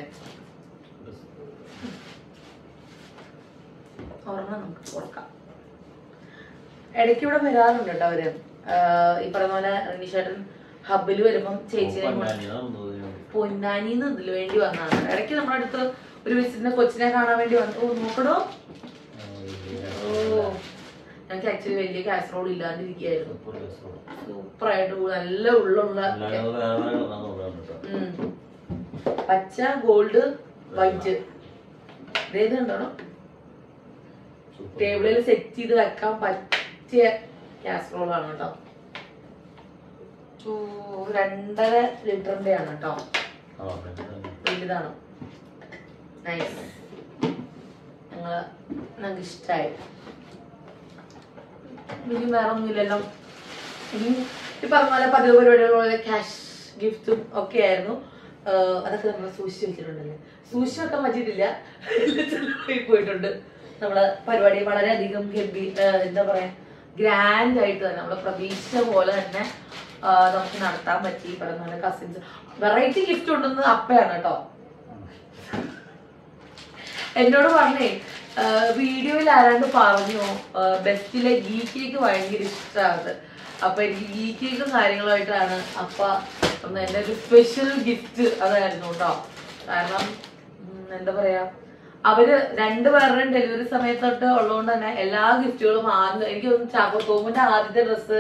ഒരെണ്ണം നമുക്ക് കൊടുക്കാം. ഇടയ്ക്ക് ഇവിടെ വരാറുണ്ട് കേട്ടോ അവര്. ഈ പറഞ്ഞ പോലെ റെനീഷേട്ടൻ ഹബില് വരുമ്പം ചേച്ചിനെ പൊന്നാനിന്ന് ഇതില് വേണ്ടി വന്നതാണ്. ഇടയ്ക്ക് നമ്മുടെ അടുത്ത് ഒരു വിസിറ്റിന്റെ കൊച്ചിനെ കാണാൻ വേണ്ടി വന്നു. ഓ നോക്കണോ, ഓ ഞങ്ങൾക്ക് ആക്ച്വലി വലിയ കാസറോൾ ഇല്ലാണ്ടിരിക്കുകയായിരുന്നു. സൂപ്പറായിട്ട് നല്ല ഉള്ളുള്ള പച്ച ഗോൾഡ് വൈറ്റ് ഇതേത് കണ്ടോ ടേബിളിൽ സെറ്റ് ചെയ്ത് വെക്കാൻ പറ്റിയ കാസറോൾ ആണ് കേട്ടോ. രണ്ടര ലിറ്ററിന്റെ ആണ് കേട്ടോ, വലുതാണ്. നൈസ്, ഞങ്ങള് ഞങ്ങൾക്ക് ഇഷ്ടമായി. ഇനി വേറെ ഒന്നുമില്ലല്ലോ. ഇനി ഈ പറഞ്ഞ പോലെ പതിവ് പരിപാടികൾ ക്യാഷ് ഗിഫ്റ്റും ഒക്കെ ആയിരുന്നു. അതൊക്കെ നമ്മൾ സൂക്ഷിച്ച് വെച്ചിട്ടുണ്ടല്ലേ. സൂക്ഷിച്ച് വെക്കാൻ പറ്റിയിട്ടില്ല, പോയിട്ടുണ്ട്. നമ്മള് പരിപാടി വളരെയധികം ഗംഭീ എന്താ പറയാ ഗ്രാൻഡ് ആയിട്ട് തന്നെ നമ്മള് പ്രതീക്ഷിച്ച പോലെ തന്നെ നമുക്ക് നടത്താൻ പറ്റി. പറഞ്ഞ പോലെ കസിൻസ് വെറൈറ്റി ഗിഫ്റ്റ് കൊണ്ടുവന്നത് അപ്പയാണ് കേട്ടോ. എന്നോട് പറഞ്ഞേ വീഡിയോയിൽ ആരാണ്ട് പറഞ്ഞു ബെസ്റ്റിലെ ഗീ കേക്ക് ഭയങ്കര ഇഷ്ടമാണ്. അപ്പൊ എനിക്ക് ഗീ കേക്കും കാര്യങ്ങളുമായിട്ടാണ് അപ്പ എന്റെ ഒരു സ്പെഷ്യൽ ഗിഫ്റ്റ് അതായിരുന്നു കേട്ടോ. കാരണം എന്താ പറയാ അവര് രണ്ടുപേരുടെയും ഡെലിവറി സമയത്തൊട്ട് ഉള്ളതുകൊണ്ട് തന്നെ എല്ലാ ഗിഫ്റ്റുകളും ആദ്യം എനിക്ക് തോന്നുന്നു ചാക്കോത്തോമിന്റെ ആദ്യത്തെ ഡ്രസ്സ്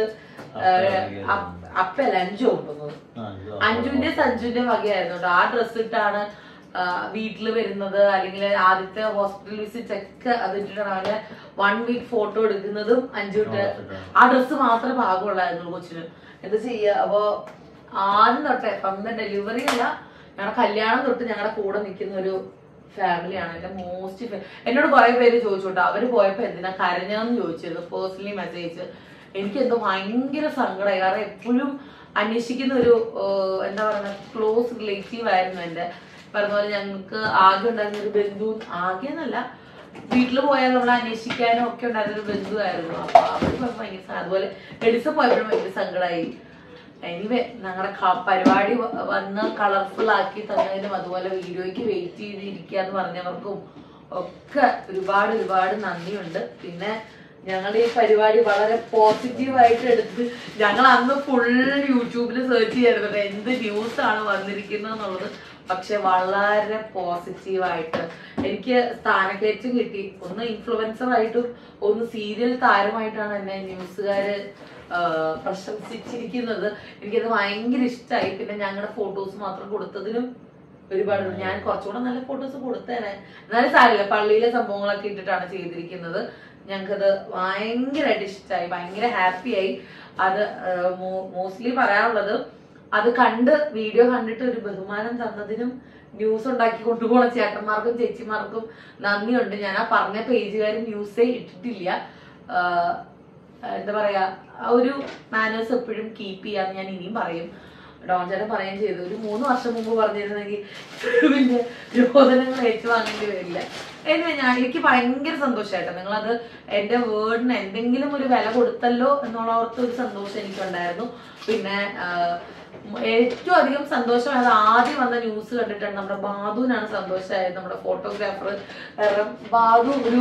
അപ്പല്ല അഞ്ചു കൊണ്ടുവന്നത്. അഞ്ചുവിന്റെ സഞ്ജുവിന്റെ വകയായിരുന്നു കേട്ടോ. ആ ഡ്രസ്സ് ഇട്ടാണ് വീട്ടില് വരുന്നത്, അല്ലെങ്കിൽ ആദ്യത്തെ ഹോസ്പിറ്റൽ വിസിറ്റ് ഒക്കെ അതിട്ടിട്ടാണ് അവന്റെ വൺ വീക്ക് ഫോട്ടോ എടുക്കുന്നതും അഞ്ചുവിന്റെ ആ ഡ്രസ്സ് മാത്രമേ ഭാഗമുള്ളായിരുന്നു കൊച്ചിന്. എന്താ ചെയ്യാ. അപ്പൊ ആദ്യം തൊട്ടേ അന്ന് ഡെലിവറി അല്ല ഞങ്ങളുടെ കല്യാണം തൊട്ട് ഞങ്ങളുടെ കൂടെ നിൽക്കുന്ന ഒരു ഫാമിലിയാണ്. എന്റെ മോസ്റ്റ് എന്നോട് കുറെ പേര് ചോദിച്ചോട്ടോ അവര് പോയപ്പോ എന്തിനാ കരഞ്ഞെന്ന് ചോദിച്ചിരുന്നു പേഴ്സണലി മെസ്സേജ്. എനിക്ക് എന്തോ ഭയങ്കര സങ്കടമായി. കാരണം എപ്പോഴും അന്വേഷിക്കുന്ന ഒരു എന്താ പറയുക ക്ലോസ് റിലേറ്റീവ് ആയിരുന്നു എന്റെ. പറഞ്ഞ പോലെ ഞങ്ങൾക്ക് ആകെ ഉണ്ടായിരുന്ന ഒരു ബന്ധു, ആകെ എന്നല്ല വീട്ടിൽ പോയാൽ നമ്മൾ അന്വേഷിക്കാനും ഒക്കെ ഉണ്ടായിരുന്ന ഒരു ബന്ധുവായിരുന്നു. അപ്പൊ അവര് പോയപ്പോ ഭയങ്കര അതുപോലെ എഡിസൺ പോയപ്പോഴും ഭയങ്കര സങ്കടമായി. എനിവേ ഞങ്ങളുടെ പരിപാടി വന്ന് കളർഫുൾ ആക്കി തന്നതിനും അതുപോലെ വീഡിയോയ്ക്ക് വെയിറ്റ് ചെയ്തിരിക്കുക എന്ന് പറഞ്ഞവർക്കും ഒക്കെ ഒരുപാട് ഒരുപാട് നന്ദിയുണ്ട്. പിന്നെ ഞങ്ങളുടെ ഈ പരിപാടി വളരെ പോസിറ്റീവായിട്ട് എടുത്ത് ഞങ്ങൾ അന്ന് ഫുൾ യൂട്യൂബിൽ സെർച്ച് ചെയ്യാറുണ്ട് എന്ത് ന്യൂസ് ആണ് വന്നിരിക്കുന്നത് എന്നുള്ളത്. പക്ഷെ വളരെ പോസിറ്റീവായിട്ട് എനിക്ക് സ്ഥാനക്കയറ്റം കിട്ടി. ഒന്ന് ഇൻഫ്ലുവൻസർ ആയിട്ടും ഒന്ന് സീരിയൽ താരമായിട്ടാണ് എന്നെ ന്യൂസുകാര് പ്രശംസിച്ചിരിക്കുന്നത്. എനിക്കത് ഭയങ്കര ഇഷ്ടമായി. പിന്നെ ഞങ്ങളുടെ ഫോട്ടോസ് മാത്രം കൊടുത്തതിനും ഒരുപാട് ഞാൻ കുറച്ചുകൂടെ നല്ല ഫോട്ടോസ് കൊടുത്തേനെ. എന്നാലും സാരില്ല, പള്ളിയിലെ സംഭവങ്ങളൊക്കെ ഇട്ടിട്ടാണ് ചെയ്തിരിക്കുന്നത്. ഞങ്ങൾക്കത് ഭയങ്കരമായിട്ട് ഇഷ്ടമായി, ഭയങ്കര ഹാപ്പിയായി. അത് മോസ്റ്റ്ലി പറയാനുള്ളത് അത് കണ്ട് വീഡിയോ കണ്ടിട്ട് ഒരു ബഹുമാനം തന്നതിനും ന്യൂസ് ഉണ്ടാക്കി കൊണ്ടുപോകുന്ന ചേട്ടന്മാർക്കും ചേച്ചിമാർക്കും നന്ദിയുണ്ട്. ഞാൻ ആ പറഞ്ഞ പേജുകാരും ന്യൂസേ ഇട്ടിട്ടില്ല. എന്താ പറയാ ഒരു മാനേഴ്സ് എപ്പോഴും കീപ്പ് ചെയ്യാന്ന് ഞാൻ ഇനിയും പറയും. ഡോൺചേട്ടൻ പറയുകയും ചെയ്തു ഒരു മൂന്ന് വർഷം മുമ്പ് പറഞ്ഞിരുന്നെങ്കിൽ വലിയ രോദനങ്ങൾ ഏറ്റുവാങ്ങേണ്ടി വരില്ല. എനിവേ ഞാൻ എനിക്ക് ഭയങ്കര സന്തോഷമായിട്ടോ. നിങ്ങളത് എന്റെ വേർഡിന് എന്തെങ്കിലും ഒരു വില കൊടുത്തല്ലോ എന്നുള്ളവർക്ക് ഒരു സന്തോഷം എനിക്കുണ്ടായിരുന്നു. പിന്നെ ഏറ്റവും അധികം സന്തോഷമായത് ആദ്യം വന്ന ന്യൂസ് കണ്ടിട്ടാണ്. നമ്മുടെ ബാദുവിനാണ് സന്തോഷമായത്, നമ്മുടെ ഫോട്ടോഗ്രാഫർ. കാരണം ബാദു ഒരു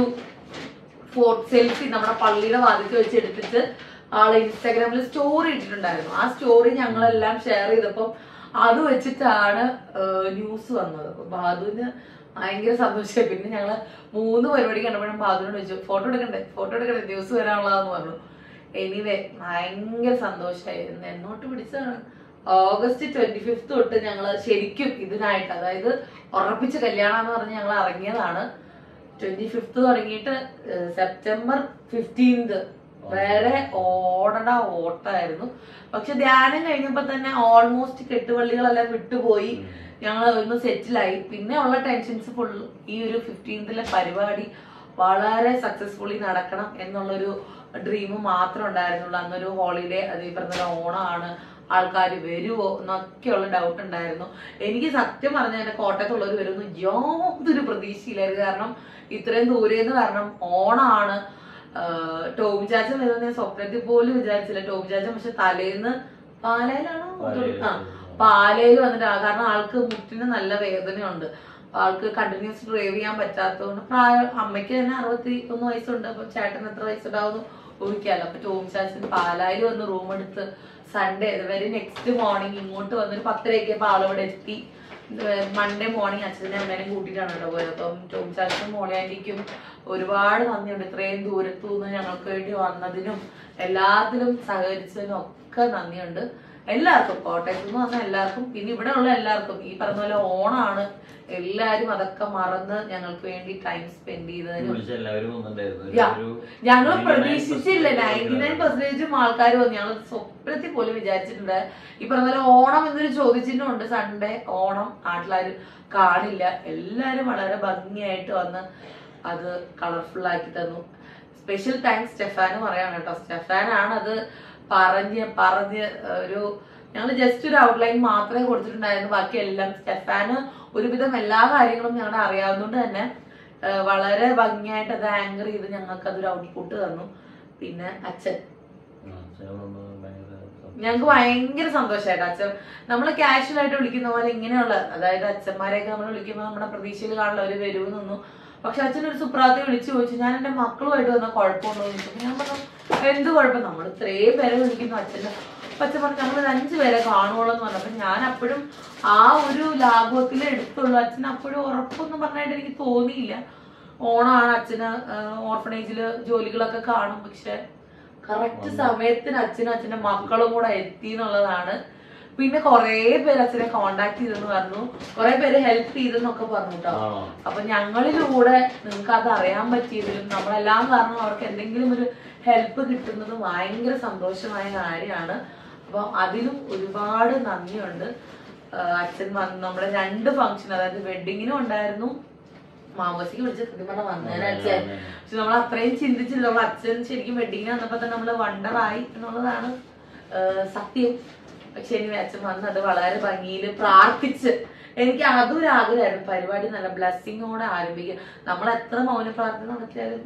സെൽഫി നമ്മുടെ പള്ളിയുടെ വാതിക്ക് വെച്ച് എടുത്തിട്ട് ആള് ഇൻസ്റ്റാഗ്രാമിൽ സ്റ്റോറി ഇട്ടിട്ടുണ്ടായിരുന്നു. ആ സ്റ്റോറി ഞങ്ങളെല്ലാം ഷെയർ ചെയ്തപ്പം അത് വെച്ചിട്ടാണ് ന്യൂസ് വന്നത്. അപ്പൊ ബാദുവിന് ഭയങ്കര സന്തോഷമായി. പിന്നെ ഞങ്ങള് മൂന്ന് പരിപാടി കണ്ടപ്പോഴും ബാദുവിനോട് ചോദിച്ചു ഫോട്ടോ എടുക്കണ്ടേ ഫോട്ടോ എടുക്കണ്ടേ ന്യൂസ് വരാനുള്ളതെന്ന് പറഞ്ഞു. എനിവേ ഭയങ്കര സന്തോഷമായി. എന്നോട്ട് പിടിച്ചതാണ് ഓഗസ്റ്റ് ട്വന്റി ഫിഫ്ത്ത് തൊട്ട് ഞങ്ങള് ശരിക്കും ഇതിനായിട്ട്, അതായത് ഉറപ്പിച്ച കല്യാണം എന്ന് പറഞ്ഞ് ഞങ്ങൾ ഇറങ്ങിയതാണ്. ട്വന്റി ഫിഫ്ത്ത് തുടങ്ങിയിട്ട് സെപ്റ്റംബർ ഫിഫ്റ്റീൻത് വരെ ഓടണ ഓട്ടായിരുന്നു. പക്ഷെ ധ്യാനം കഴിഞ്ഞപ്പോ തന്നെ ഓൾമോസ്റ്റ് കെട്ടുപള്ളികളെല്ലാം വിട്ടുപോയി, ഞങ്ങൾ ഒന്ന് സെറ്റിലായി. പിന്നെ ഉള്ള ടെൻഷൻസ് ഫുൾ ഈ ഒരു ഫിഫ്റ്റീൻത്തിലെ പരിപാടി വളരെ സക്സസ്ഫുള്ളി നടക്കണം എന്നുള്ളൊരു ഡ്രീം മാത്രം ഉണ്ടായിരുന്നുള്ളൂ. അന്നൊരു ഹോളിഡേ, അത് ഈ പറഞ്ഞ ഓണമാണ്, ആൾക്കാർ വരുമോ എന്നൊക്കെയുള്ള ഡൗട്ട് ഉണ്ടായിരുന്നു. എനിക്ക് സത്യം പറഞ്ഞാൽ എന്നെ കോട്ടയത്തുള്ളവർ വരുമെന്ന് യാതൊരു പ്രതീക്ഷയില്ലായിരുന്നു. കാരണം ഇത്രയും ദൂരേന്ന് കാരണം ഓണാണ്. ടോബി ചാച്ചൻ വരുമെന്ന് ഞാൻ സ്വപ്നത്തിൽ പോലും വിചാരിച്ചില്ല. ടോബി ചാച്ചൻ പക്ഷെ തലേന്ന് പാലയിലാണോ ആ പാലയിൽ വന്നിട്ട്, കാരണം ആൾക്ക് മുട്ടിന് നല്ല വേദനയുണ്ട്. ആൾക്ക് കണ്ടിന്യൂസ് ഡ്രൈവ് ചെയ്യാൻ പറ്റാത്തതുകൊണ്ട്, പ്രായം അമ്മയ്ക്ക് തന്നെ അറുപത്തി ഒന്ന് വയസ്സുണ്ട്. അപ്പൊ ചേട്ടൻ എത്ര വയസ്സുണ്ടാവുന്നു ഊഹിക്കാലോ. അപ്പൊ ടോബി ചാച്ചൻ പാലായിൽ വന്ന് റൂം എടുത്ത് സൺഡേ വെരി നെക്സ്റ്റ് മോർണിംഗ് ഇങ്ങോട്ട് വന്നൊരു പത്തരയ്ക്ക് ആളവിടെ എത്തി. മൺഡേ മോർണിംഗ് അച്ഛനെ അമ്മേനെയും കൂട്ടിയിട്ടാണ് കേട്ടോ പോയത്. അപ്പം ടോബി ചാച്ചനും മോളിയാൻറ്റിക്കും ഒരുപാട് നന്ദിയുണ്ട്. ഇത്രയും ദൂരത്തു നിന്ന് ഞങ്ങൾക്ക് വേണ്ടി വന്നതിനും എല്ലാത്തിലും സഹകരിച്ചതിനും ഒക്കെ നന്ദിയുണ്ട്. എല്ലാവർക്കും, കോട്ടയത്തു നിന്ന് വന്ന എല്ലാവർക്കും, പിന്നെ ഇവിടെ ഉള്ള എല്ലാവർക്കും. ഈ പറഞ്ഞ പോലെ ഓണാണ്, എല്ലാരും അതൊക്കെ മറന്ന് ഞങ്ങൾക്ക് വേണ്ടി ടൈം സ്പെൻഡ് ചെയ്തതിനും ഞങ്ങൾ പ്രതീക്ഷിച്ചില്ല. നയൻറ്റി നയൻ പെർസെന്റേജും ആൾക്കാർ വന്നു. ഞങ്ങൾ സ്വപ്നത്തിൽ പോലും വിചാരിച്ചിട്ടുണ്ട്. ഈ പറഞ്ഞ പോലെ ഓണം എന്നൊരു ചോദിച്ചിട്ടുണ്ട്. സൺഡേ ഓണം നാട്ടിലാരും കാണില്ല. എല്ലാരും വളരെ ഭംഗിയായിട്ട് വന്ന് അത് കളർഫുൾ ആക്കി തന്നു. സ്പെഷ്യൽ താങ്ക്സ് സ്റ്റെഫാന് പറയാണ് കേട്ടോ. സ്റ്റെഫാനാണ് അത് പറഞ്ഞ് പറഞ്ഞ് ഒരു ഞങ്ങൾ ജസ്റ്റ് ഒരു ഔട്ട്ലൈൻ മാത്രമേ കൊടുത്തിട്ടുണ്ടായിരുന്നു. ബാക്കി എല്ലാം സ്റ്റെഫാന് ഒരുവിധം എല്ലാ കാര്യങ്ങളും ഞങ്ങളുടെ അറിയാവുന്നതുകൊണ്ട് തന്നെ വളരെ ഭംഗിയായിട്ട് അത് ആങ്കർ ചെയ്ത് ഞങ്ങൾക്ക് അതൊരു ഔട്ട്പുട്ട് തന്നു. പിന്നെ അച്ഛൻ ഞങ്ങൾക്ക് ഭയങ്കര സന്തോഷമായിട്ട് അച്ഛൻ നമ്മൾ കാഷ്വൽ ആയിട്ട് വിളിക്കുന്ന പോലെ ഇങ്ങനെയുള്ള, അതായത് അച്ഛന്മാരെയൊക്കെ നമ്മൾ വിളിക്കുമ്പോൾ നമ്മുടെ പ്രതീക്ഷയിൽ കാണുന്ന ഒരു വരുമെന്ന് തോന്നുന്നു. പക്ഷെ അച്ഛൻ ഒരു സുപ്രാത്തെ വിളിച്ചു ചോദിച്ചു ഞാൻ എന്റെ മക്കളുമായിട്ട് വന്ന കുഴപ്പമുണ്ടോ എന്ന് ചോദിച്ചു. ഞാൻ പറഞ്ഞു എന്ത് കുഴപ്പം, നമ്മൾ ഇത്രയും പേരെ വിളിക്കുന്നു. അച്ഛൻ്റെ അച്ഛൻ പറഞ്ഞു ഞങ്ങൾ അഞ്ചു പേരെ കാണുള്ളൂ എന്ന് പറഞ്ഞു. അപ്പൊ ഞാൻ അപ്പോഴും ആ ഒരു ലാഘവത്തിൽ എടുത്തുള്ളൂ. അച്ഛൻ അപ്പോഴും ഉറപ്പൊന്നും പറഞ്ഞായിട്ട് എനിക്ക് തോന്നിയില്ല. ഓണാണ്, അച്ഛന് ഓർഫനേജില് ജോലികളൊക്കെ കാണും. പക്ഷെ കറക്റ്റ് സമയത്തിന് അച്ഛനും അച്ഛന്റെ മക്കളും കൂടെ എത്തി എന്നുള്ളതാണ്. പിന്നെ കുറെ പേര് അച്ഛനെ കോണ്ടാക്ട് ചെയ്തെന്ന് പറഞ്ഞു, കുറെ പേര് ഹെൽപ്പ് ചെയ്തെന്നൊക്കെ പറഞ്ഞു കേട്ടോ. അപ്പൊ ഞങ്ങളിലൂടെ നിങ്ങൾക്ക് അത് അറിയാൻ പറ്റിയതിലും നമ്മളെല്ലാം കാരണം അവർക്ക് എന്തെങ്കിലും ഒരു ഹെൽപ്പ് കിട്ടുന്നത് ഭയങ്കര സന്തോഷമായ കാര്യമാണ്. അപ്പൊ അതിലും ഒരുപാട് നന്ദിയുണ്ട്. അച്ഛൻ വന്ന് നമ്മുടെ രണ്ട് ഫംഗ്ഷൻ, അതായത് വെഡിങ്ങിനും ഉണ്ടായിരുന്നു, മാമോസിക്ക് വിളിച്ച സത്യം പറഞ്ഞാൽ വന്നേനെ അച്ഛൻ. പക്ഷെ നമ്മൾ അത്രയും ചിന്തിച്ചില്ല. നമ്മൾ അച്ഛൻ ശരിക്കും വെഡിങ്ങിന് വന്നപ്പോ തന്നെ നമ്മള് വണ്ടറായി എന്നുള്ളതാണ് സത്യം. പക്ഷെ ഇനി അച്ഛൻ വന്ന് അത് വളരെ ഭംഗിയിൽ പ്രാർത്ഥിച്ച്, എനിക്ക് അതൊരു ആഗ്രഹമായിരുന്നു പരിപാടി നല്ല ബ്ലെസ്സിങ്ങോടെ ആരംഭിക്കുക. നമ്മൾ എത്ര മൗന പ്രാർത്ഥന നടത്തിയാലും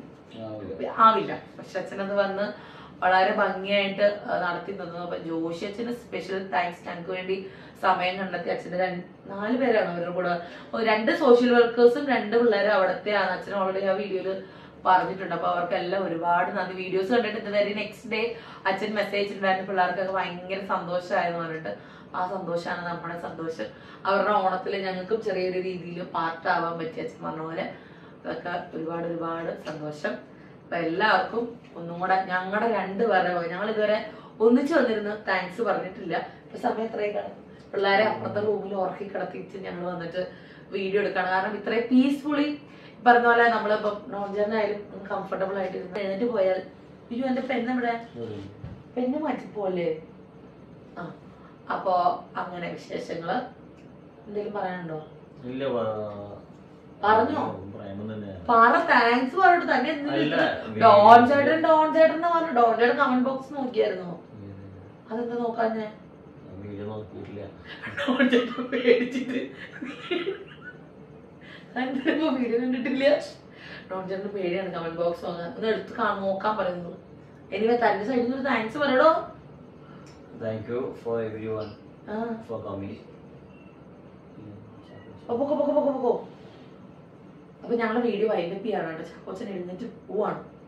ആവില്ല. പക്ഷെ അച്ഛനത് വന്ന് വളരെ ഭംഗിയായിട്ട് നടത്തി തന്നു. അപ്പൊ ജോഷി അച്ഛന് സ്പെഷ്യൽ താങ്ക്സ്. ഞങ്ങൾക്ക് വേണ്ടി സമയം കണ്ടെത്തി. അച്ഛന്റെ രണ്ട് നാല് പേരാണ് അവരുടെ കൂടെ, രണ്ട് സോഷ്യൽ വർക്കേഴ്സും രണ്ട് പിള്ളേരും അവിടത്തെയാണ്. അച്ഛൻ ഓൾറെഡി ആ വീഡിയോയില് പറഞ്ഞിട്ടുണ്ട്. അപ്പൊ അവർക്കെല്ലാം ഒരുപാട് നന്ദി. വീഡിയോസ് കണ്ടിട്ട് ഇതുവരെ നെക്സ്റ്റ് ഡേ അച്ഛൻ മെസ്സേജ് ഉണ്ടായിരുന്നു പിള്ളേർക്കൊക്കെ ഭയങ്കര സന്തോഷമായെന്ന് പറഞ്ഞിട്ട്. ആ സന്തോഷമാണ് നമ്മുടെ സന്തോഷം. അവരുടെ ഓണത്തിൽ ഞങ്ങൾക്കും ചെറിയൊരു രീതിയിൽ പാർട്ടാവാൻ പറ്റി അച്ഛൻ പറഞ്ഞ പോലെ. അതൊക്കെ ഒരുപാട് ഒരുപാട് സന്തോഷം. അപ്പൊ എല്ലാവർക്കും ഒന്നും കൂടെ ഞങ്ങളുടെ രണ്ടുപേരുടെ പോയി ഞങ്ങൾ ഇതുവരെ ഒന്നിച്ചു വന്നിരുന്ന് താങ്ക്സ് പറഞ്ഞിട്ടില്ല. ഇപ്പൊ സമയം എത്രയൊക്കെയാണ്, പിള്ളേരെ അപ്പുറത്തെ റൂമിൽ ഉറക്കി കിടത്തിയിട്ട് ഞങ്ങൾ വന്നിട്ട് വീഡിയോ എടുക്കണം. കാരണം ഇത്രയും പീസ്ഫുള്ളി പറഞ്ഞ പോലെ നമ്മളിപ്പം നോർജനായാലും കംഫർട്ടബിൾ ആയിട്ട് എഴുന്നേറ്റ് പോയാൽ ഇരു എന്റെ പെണ്ണ് ഇവിടെ പെണ്ണ് മാറ്റിപ്പോലെ. ആ അപ്പൊ അങ്ങനെ വിശേഷങ്ങള് എന്തെങ്കിലും പറയാനുണ്ടോ? പറഞ്ഞോ, പറ. താങ്ക്സ് പറഞ്ഞിട്ട് തന്നെ ഡോൺ ചേട്ടൻ ഡോൺ ചേട്ടൻ എന്ന് പറഞ്ഞു. ഡോൺ ചേട്ടൻ കമന്റ് ബോക്സ് നോക്കിയായിരുന്നോ? അതെന്താ നോക്കാഞ്ഞേ? ഡോൺ ചേട്ടൻ പേടിച്ചിട്ട് വീഡിയോ കണ്ടിട്ടില്ല. ഡോൺ ചേട്ടന് പേടിയാണ് കമന്റ് ബോക്സ് ഒന്ന് എടുത്ത് നോക്കാൻ പറയുന്നു. എനിവേ തന്റെ സൈഡിൽ നിന്ന് ഒരു താങ്ക്സ് പറയടോ. Thank you for everyone for coming. അപ്പൊ ഞങ്ങളെ വീഡിയോ വൈൻഡപ്പ് ചെയ്യാണ് കേട്ടോ. ചക്കോച്ചൻ എഴുന്നേറ്റ് പോവാണ്.